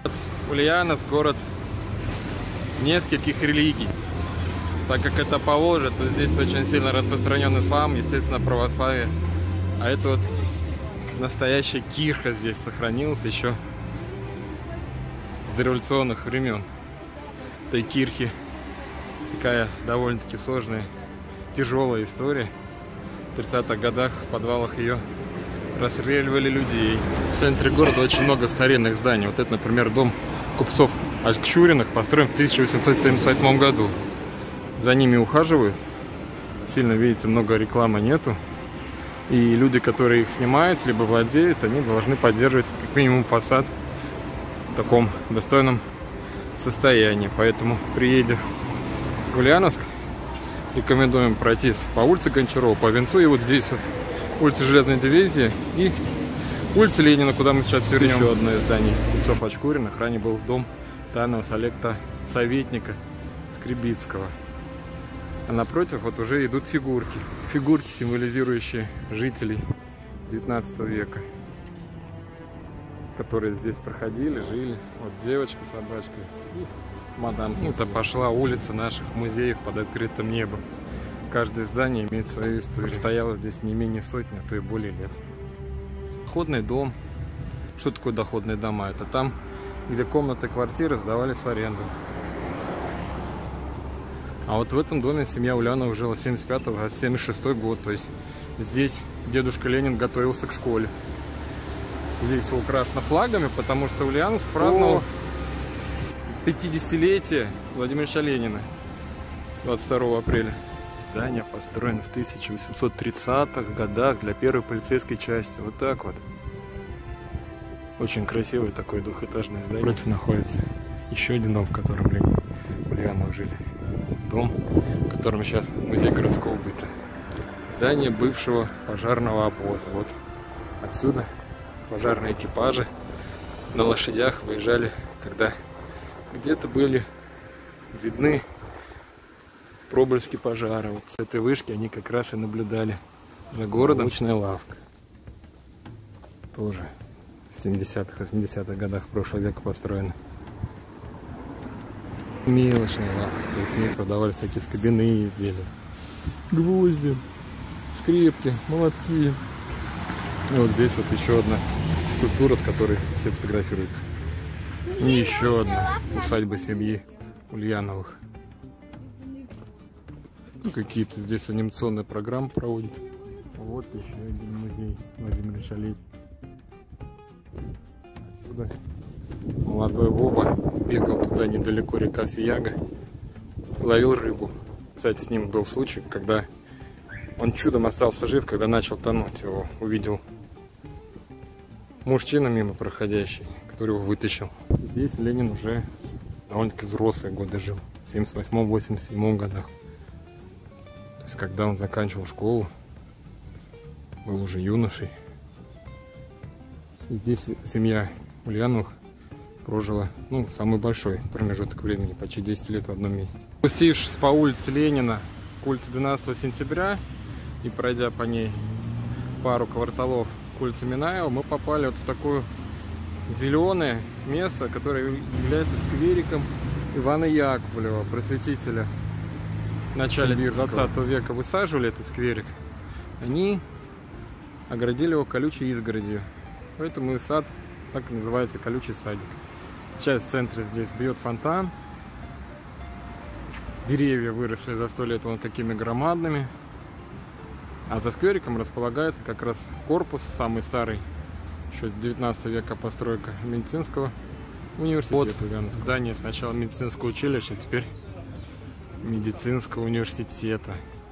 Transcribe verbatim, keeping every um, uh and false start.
Ульяновск — город нескольких религий. Так как это Поволжье, то здесь очень сильно распространен ислам, естественно, православие. А это вот настоящая кирха здесь сохранилась еще с дореволюционных времен. Этой кирхи такая довольно-таки сложная, тяжелая история. В тридцатых годах в подвалах ее расстреливали людей. В центре города очень много старинных зданий. Вот это, например, дом купцов Акчуриных, построен в тысяча восемьсот семьдесят восьмом году. За ними ухаживают. Сильно, видите, много рекламы нету. И люди, которые их снимают, либо владеют, они должны поддерживать как минимум фасад в таком достойном состоянии. Поэтому, приедя в Ульяновск, рекомендуем пройтись по улице Гончарова, по Венцу, и вот здесь вот улица Железной дивизии и улица Ленина, куда мы сейчас свернем. Еще одно из зданий купцов Очкуриных. Ранее был дом тайного советника Скребицкого. А напротив вот уже идут фигурки. Фигурки, символизирующие жителей девятнадцатого века, которые здесь проходили, жили. Вот девочка с собачкой и мадам. Это пошла улица наших музеев под открытым небом. Каждое здание имеет свою историю. Стояло здесь не менее сотни, а то и более лет. Доходный дом. Что такое доходные дома? Это там, где комнаты, квартиры сдавались в аренду. А вот в этом доме семья Ульяновых жила с семьдесят пятого по семьдесят шестой год. То есть здесь дедушка Ленин готовился к школе. Здесь все украшено флагами, потому что Ульяновск праздновал пятидесятилетие Владимира Ильича Ленина двадцать второго апреля. Здание построено в тысяча восемьсот тридцатых годах для первой полицейской части. Вот так вот. Очень красивое такое двухэтажное здание. Против находится еще один дом, в котором Ульяновы жили. Дом, в котором сейчас музей городского быта. Здание бывшего пожарного обоза. Вот отсюда пожарные экипажи на лошадях выезжали, когда где-то были видны проблески пожара. Вот с этой вышки они как раз и наблюдали за городом. Молочная лавка. Тоже в семидесятых, восьмидесятых годах прошлого века построена. Мелочная лавка. То есть в ней продавали всякие скобяные изделия. Гвозди, скрепки, молотки. И вот здесь вот еще одна скульптура, с которой все фотографируются. И еще одна усадьба семьи Ульяновых. Какие-то здесь анимационные программы проводят. Вот еще один музей Владимира Ильича Ленина. Отсюда молодой Вова бегал туда недалеко, река Свияга, ловил рыбу. Кстати, с ним был случай, когда он чудом остался жив, когда начал тонуть. Его увидел мужчина мимо проходящий, который его вытащил. Здесь Ленин уже довольно-таки взрослые годы жил, в семьдесят восьмом — восемьдесят седьмом годах. То есть, когда он заканчивал школу, был уже юношей. И здесь семья Ульяновых прожила, ну, самый большой промежуток времени, почти десять лет в одном месте. Спустившись по улице Ленина к улице двенадцатого сентября и пройдя по ней пару кварталов к улице Минаева, мы попали вот в такое зеленое место, которое является сквериком Ивана Яковлева, просветителя. В начале двадцатого века высаживали этот скверик. Они оградили его колючей изгородью. Поэтому и сад так и называется колючий садик. Сейчас в центре здесь бьет фонтан. Деревья выросли за сто лет вон какими громадными. А за сквериком располагается как раз корпус, самый старый, еще девятнадцатого века постройка медицинского университета. Вот здание сначала медицинского училища, теперь медицинского университета.